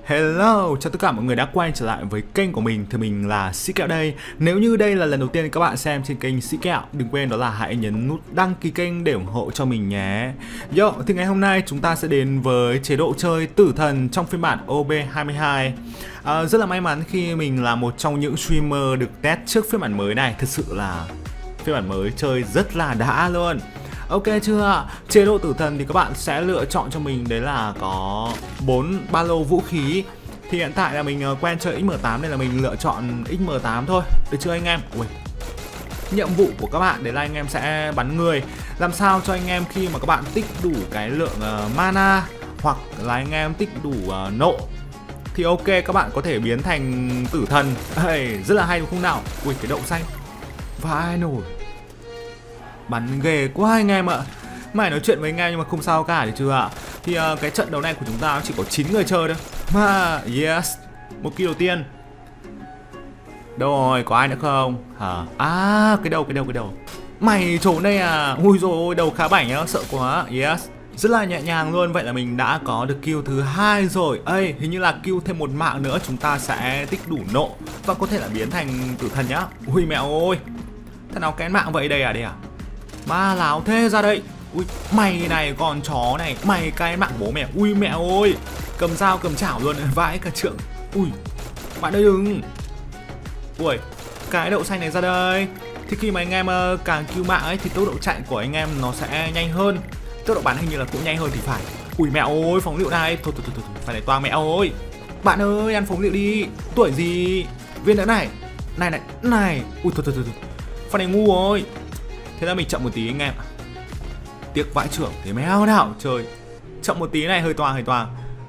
Hello, chào tất cả mọi người đã quay trở lại với kênh của mình. Thì mình là Sĩ Kẹo đây. Nếu như đây là lần đầu tiên các bạn xem trên kênh Sĩ Kẹo, đừng quên đó là hãy nhấn nút đăng ký kênh để ủng hộ cho mình nhé. Thì ngày hôm nay chúng ta sẽ đến với chế độ chơi tử thần trong phiên bản OB22. Rất là may mắn khi mình là một trong những streamer được test trước phiên bản mới này. Thực sự là phiên bản mới chơi rất là đã luôn. Ok chưa? Chế độ tử thần thì các bạn sẽ lựa chọn cho mình đấy là có 4 ba lô vũ khí. Thì hiện tại là mình quen chơi XM8 nên là mình lựa chọn XM8 thôi. Được chưa anh em? Ui. Nhiệm vụ của các bạn đấy là anh em sẽ bắn người. Làm sao cho anh em khi mà các bạn tích đủ cái lượng mana hoặc là anh em tích đủ nộ thì ok các bạn có thể biến thành tử thần. Rất là hay đúng không nào? Ui cái đậu xanh. Vai nổi. Bắn ghê quá anh em ạ. Mày nói chuyện với anh em nhưng mà không sao cả, được chưa ạ? Thì cái trận đấu này của chúng ta chỉ có 9 người chơi thôi. Mà yes, một kill đầu tiên. Đâu rồi, có ai nữa không? Hả? À, cái đầu. Mày trốn đây à? Ui dồi ôi, đầu khá bảnh nhá, sợ quá. Yes. Rất là nhẹ nhàng luôn. Vậy là mình đã có được kill thứ 2 rồi. Hình như là kill thêm một mạng nữa chúng ta sẽ tích đủ nộ và có thể là biến thành tử thần nhá. Ui mẹo ơi. Thằng nào kén mạng vậy đây à? Ma láo thế, ra đây. Ui mày này, con chó này, mày cái mạng bố mẹ. Ui mẹ ơi, cầm dao cầm chảo luôn, vãi cả trượng. Ui bạn ơi đừng. Ui cái đậu xanh này ra đây. Thì khi mà anh em càng cứu mạng ấy thì tốc độ chạy của anh em nó sẽ nhanh hơn. Tốc độ bắn hình như là cũng nhanh hơn thì phải. Ui mẹ ơi, phóng lựu này. Thôi phải này toang mẹ ơi. Bạn ơi ăn phóng lựu đi. Tuổi gì? Viên nữa này. Này. Ui thôi. Phần này ngu rồi. Thế là mình chậm một tí anh em. Tiếc vãi trưởng thế méo nào chơi. Chậm một tí này hơi toang.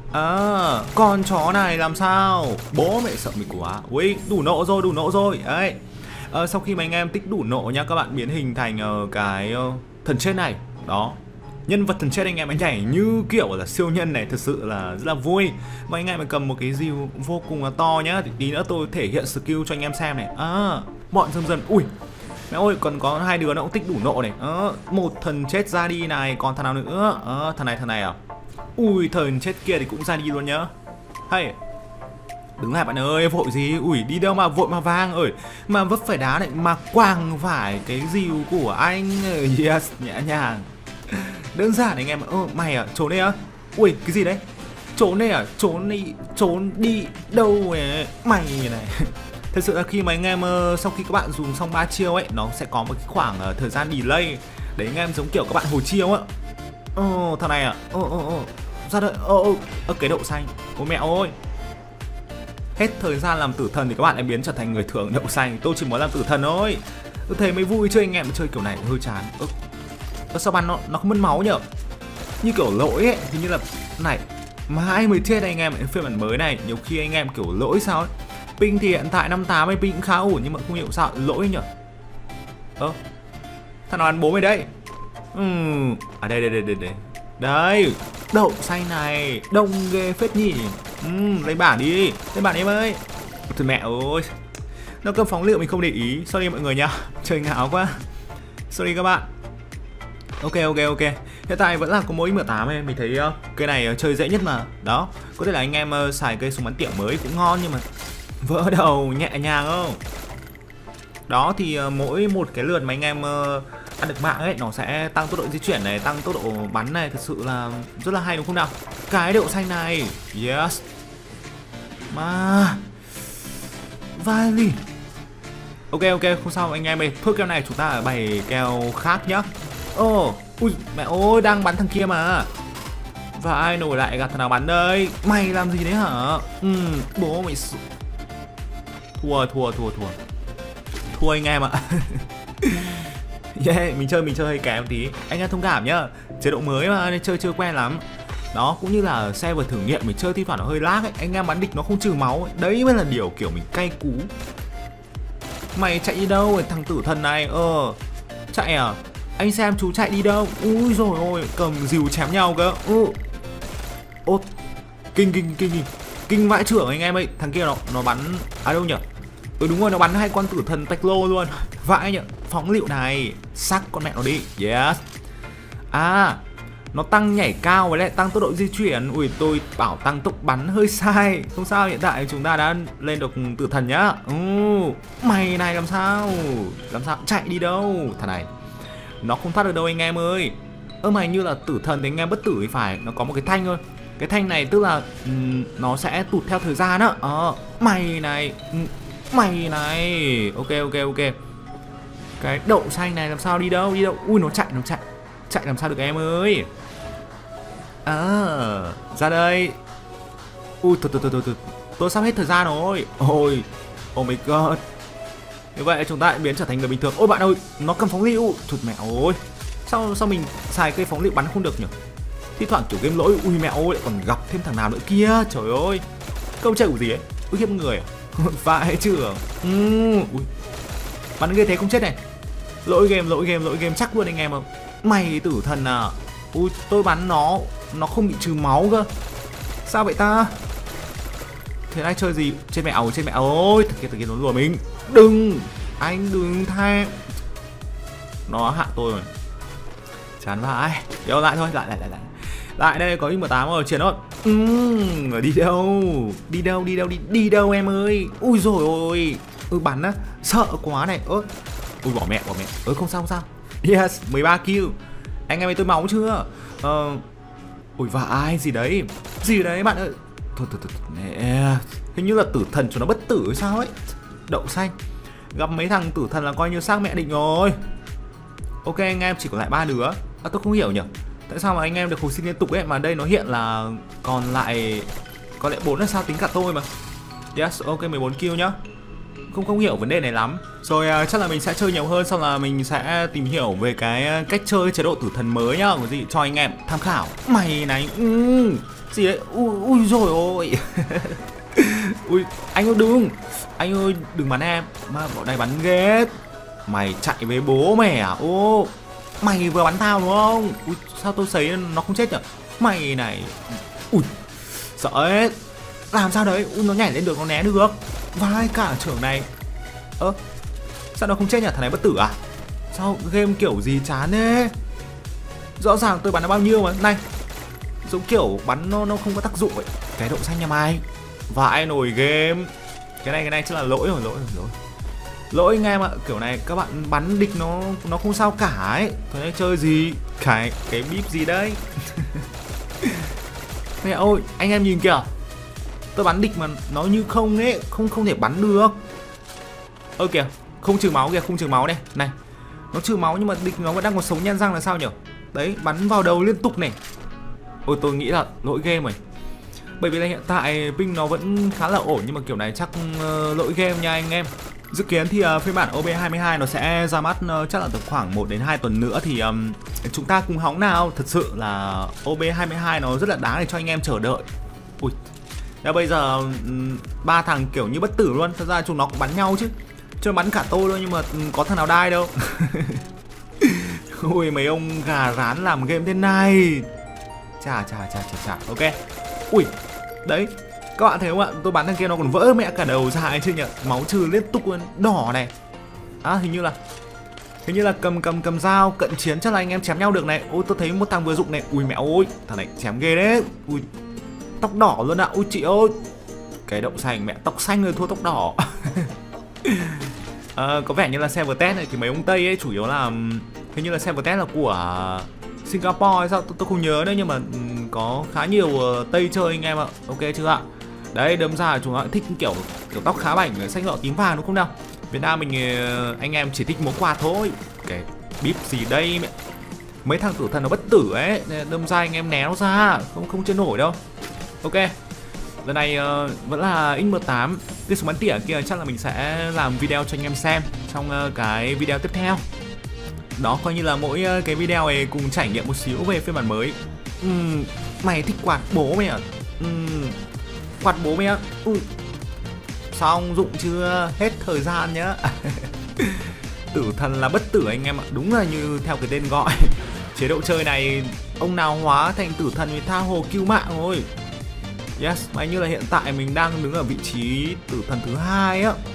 Con chó này làm sao? Bố mẹ sợ mình quá. Ui đủ nộ rồi. Đấy. Sau khi mà anh em tích đủ nộ nhá, các bạn biến hình thành cái thần chết này. Đó. Nhân vật thần chết anh em ấy nhảy như kiểu là siêu nhân này, thật sự là rất là vui. Và anh em phải cầm một cái rìu vô cùng là to nhá. Thì tí nữa tôi thể hiện skill cho anh em xem này. Bọn dần. Ui mẹ ơi, còn có hai đứa nó cũng tích đủ nộ này. Một thần chết ra đi này, còn thằng nào nữa? Thằng này à? Ui, thần chết kia thì cũng ra đi luôn nhá. Hay. Đứng lại bạn ơi, vội gì? Ui, đi đâu mà vội mà vang ơi. Mà vấp phải đá này, mà quàng phải cái rìu của anh. Yes, nhẹ nhàng. Đơn giản anh em. Mày à, trốn đây á? Ui, cái gì đấy? Trốn đây à? Trốn đi đâu ấy? Mày này. Thật sự là khi mà anh em sau khi các bạn dùng xong 3 chiêu ấy, nó sẽ có một cái khoảng thời gian delay. Đấy anh em giống kiểu các bạn hồi chiêu á. Thằng này à? Ra đợi. Cái đậu xanh. Ôi mẹ ơi. Hết thời gian làm tử thần thì các bạn lại biến trở thành người thường đậu xanh. Tôi chỉ muốn làm tử thần thôi. Tôi thấy mới vui chơi anh em chơi kiểu này hơi chán. Sao bắn nó không mất máu nhở? Như kiểu lỗi ấy, thì như là này mãi mới chết anh em. Phiên bản mới này nhiều khi anh em kiểu lỗi sao ấy. Ping thì hiện tại 58 ấy, ping cũng khá ổn nhưng mà không hiểu sao lỗi nhỉ. Thằng nào ăn bố mày đấy. Đây. Đây, đậu xanh này, đông ghê phết nhỉ. Lấy bản đi em ơi. Thôi mẹ ơi. Nó cầm phóng lựu mình không để ý. Sorry mọi người nhá. Chơi ngáo quá. Sorry các bạn. Ok. Hiện tại vẫn là có mỗi M8 ấy. Mình thấy cái này chơi dễ nhất mà. Đó, có thể là anh em xài cây súng bắn tỉa mới cũng ngon nhưng mà vỡ đầu nhẹ nhàng không? Đó thì mỗi một cái lượt mà anh em ăn được mạng ấy, nó sẽ tăng tốc độ di chuyển này, tăng tốc độ bắn này, thật sự là rất là hay đúng không nào? Cái đậu xanh này, yes. Mà vai lì. Ok, không sao anh em ơi. Phước keo này chúng ta bày keo khác nhá. Ui mẹ ơi, đang bắn thằng kia mà. Và ai nổi lại gặp thằng nào bắn đây? Mày làm gì đấy hả? Bố mày. Thua anh em ạ. Mình chơi hơi kém tí. Anh em thông cảm nhá. Chế độ mới mà nên chơi chưa quen lắm. Đó, cũng như là xe vừa thử nghiệm mình chơi thi thoảng nó hơi lag ấy. Anh em bắn địch nó không trừ máu ấy. Đấy mới là điều kiểu mình cay cú. Mày chạy đi đâu rồi thằng tử thần này? Chạy à? Anh xem chú chạy đi đâu? Ui rồi ôi, cầm rìu chém nhau cơ. Kinh vãi trưởng anh em ơi. Thằng kia nó bắn đâu nhỉ? Đúng rồi, nó bắn hai con tử thần tạch lô luôn. Vãi nhỉ. Phóng lựu này, sắc con mẹ nó đi. Yes. Nó tăng nhảy cao với lại tăng tốc độ di chuyển. Ui, tôi bảo tăng tốc bắn hơi sai. Không sao, hiện tại chúng ta đã lên được tử thần nhá. Mày này làm sao chạy đi đâu. Thằng này nó không thoát được đâu anh em ơi. Mày như là tử thần thì anh em bất tử thì phải. Nó có một cái thanh thôi. Cái thanh này tức là nó sẽ tụt theo thời gian á. Mày này. Ok. Cái đậu xanh này làm sao đi đâu. Ui, nó chạy làm sao được em ơi. Ra đây. Ui, thôi. Tôi sắp hết thời gian rồi. Oh my god. Như vậy chúng ta biến trở thành người bình thường. Ôi bạn ơi, nó cầm phóng lựu. Chụt mẹ ơi. Sao mình xài cây phóng lựu bắn không được nhỉ? Thi thoảng kiểu game lỗi. Ui mẹ ơi, lại còn gặp thêm thằng nào nữa kia. Trời ơi. Câu chơi của gì ấy? Ui khiếp người à? Vãi chưởng. Ui. Bắn ghê thế không chết này. Lỗi game chắc luôn anh em không? Mày tử thần à? Ui, tôi bắn nó không bị trừ máu cơ. Sao vậy ta? Thế này chơi gì? Trên mẹ ơi, thực kia nó lùa mình. Đừng tha. Nó hạ tôi rồi. Chán vãi. Kéo lại thôi, lại đây có X18 rồi, chiến thôi. Đi đâu em ơi. Ui rồi ôi. Bắn á, sợ quá này. Ui bỏ mẹ. Không sao. Yes, 13 kill. Anh em ơi, tôi máu chưa? Ui vãi, gì đấy bạn ơi. Thôi mẹ. Hình như là tử thần cho nó bất tử hay sao ấy. Đậu xanh. Gặp mấy thằng tử thần là coi như xác mẹ định rồi. Ok, anh em chỉ còn lại 3 đứa. Tôi không hiểu nhỉ. Tại sao mà anh em được hồi sinh liên tục ấy mà đây nó hiện là còn lại 4 là sao, tính cả tôi mà. Yes, ok, 14 kill nhá. Không hiểu vấn đề này lắm. Rồi chắc là mình sẽ chơi nhiều hơn, xong là mình sẽ tìm hiểu về cái cách chơi chế độ tử thần mới nhá, có gì cho anh em tham khảo. Mày này, gì đấy, ui rồi ôi. Ui, anh ơi đừng bắn em, mà bọn này bắn ghét. Mày chạy với bố mày à? Mày vừa bắn tao đúng không? Ui, sao tôi thấy nó không chết nhỉ? Mày này, ui, sợ ấy. Làm sao đấy, nó nhảy lên được, nó né được. Vai cả trưởng này. Sao nó không chết nhỉ? Thằng này bất tử à? Sao game kiểu gì chán thế? Rõ ràng tôi bắn nó bao nhiêu mà. Này, giống kiểu bắn nó không có tác dụng vậy. Cái đậu xanh nhà mày. Vãi nồi game. Cái này chắc là lỗi rồi. Lỗi anh em ạ. Kiểu này các bạn bắn địch nó không sao cả ấy. Thế chơi gì? Cái bíp gì đấy. Mẹ ơi, anh em nhìn kìa. Tôi bắn địch mà nó như không ấy, không thể bắn được. Kìa, không trừ máu kìa, không trừ máu này. Này, nó trừ máu nhưng mà địch nó vẫn đang còn sống nhan răng là sao nhỉ? Đấy, bắn vào đầu liên tục này. Tôi nghĩ là lỗi game rồi. Bởi vì là hiện tại ping nó vẫn khá là ổn, nhưng mà kiểu này chắc lỗi game nha anh em. Dự kiến thì phiên bản OB22 nó sẽ ra mắt chắc là từ khoảng 1 đến 2 tuần nữa thì chúng ta cùng hóng nào. Thật sự là OB22 nó rất là đáng để cho anh em chờ đợi. Ui. Bây giờ 3 thằng kiểu như bất tử luôn. Thật ra chúng nó cũng bắn nhau chứ. Chứ bắn cả tôi thôi nhưng mà có thằng nào đai đâu. Ui mấy ông gà rán làm game thế này. Chà. Ok. Ui. Đấy. Các bạn thấy không ạ? Tôi bắn thằng kia nó còn vỡ mẹ cả đầu ra ấy chứ nhỉ. Máu trừ liên tục luôn. Đỏ này. Hình như là cầm dao cận chiến chắc là anh em chém nhau được này. Ôi tôi thấy một thằng vừa dụng này. Ui mẹ ơi. Thằng này chém ghê đấy. Ui. Tóc đỏ luôn ạ. Ui chị ơi. Cái đậu xanh mẹ, tóc xanh rồi thua tóc đỏ. Có vẻ như là server test này thì mấy ông Tây ấy chủ yếu là hình như là server test là của Singapore hay sao tôi không nhớ nữa, nhưng mà có khá nhiều Tây chơi anh em ạ. Ok chưa ạ? Đấy, đâm ra chúng nó thích kiểu tóc khá bảnh, xanh đỏ tím vàng đúng không nào? Việt Nam mình anh em chỉ thích múa quạt thôi. Cái bíp gì đây mẹ. Mấy thằng tử thần nó bất tử ấy, đâm ra anh em né nó ra, không chơi nổi đâu. Ok. Lần này vẫn là X18. Cái súng bắn tỉa kia chắc là mình sẽ làm video cho anh em xem trong cái video tiếp theo. Đó coi như là mỗi cái video này cùng trải nghiệm một xíu về phiên bản mới. Mày thích quạt bố mày à? Quạt bố mày á? Xong dụng chưa? Hết thời gian nhá. Tử thần là bất tử anh em ạ. Đúng là như theo cái tên gọi. Chế độ chơi này ông nào hóa thành tử thần thì tha hồ cứu mạng rồi. Yes, mà như là hiện tại mình đang đứng ở vị trí tử thần thứ 2 á.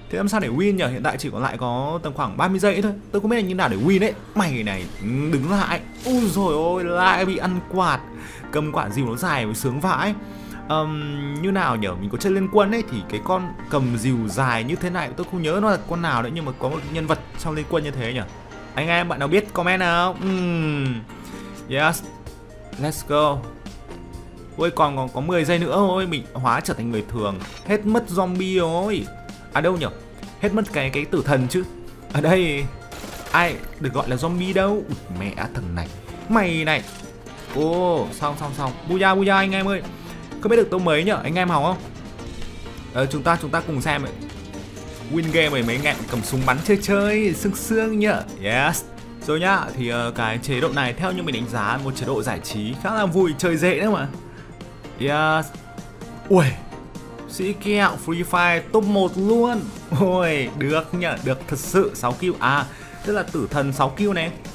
Thế làm sao để win nhỉ? Hiện tại chỉ còn lại có tầm khoảng 30 giây thôi. Tôi không biết là như nào để win ấy. Mày này, đứng lại. Ui rồi ôi, lại bị ăn quạt. Cầm quả dìu nó dài mới sướng vãi. Như nào nhỉ? Mình có chơi Liên Quân ấy thì cái con cầm dìu dài như thế này tôi không nhớ nó là con nào đấy, nhưng mà có một nhân vật trong Liên Quân như thế nhỉ? Anh em bạn nào biết comment nào? Yes. Let's go. Ôi còn có 10 giây nữa thôi, mình hóa trở thành người thường. Hết mất zombie rồi. À đâu nhỉ? Hết mất cái tử thần chứ. Ở đây ai được gọi là zombie đâu. Mẹ thằng này. Mày này. Ô, xong. Buya anh em ơi. Không biết được tấu mấy nhỉ? Anh em học không? Chúng ta cùng xem ấy. Win game này mấy anh em cầm súng bắn chơi sương nhỉ. Yes. Rồi nhá, thì cái chế độ này theo như mình đánh giá một chế độ giải trí khá là vui, chơi dễ đấy mà. Yes. Ui, sĩ kẹo Free Fire top 1 luôn. Ôi, được nhỉ, được thật sự 6 kill. À, tức là tử thần 6 kill này.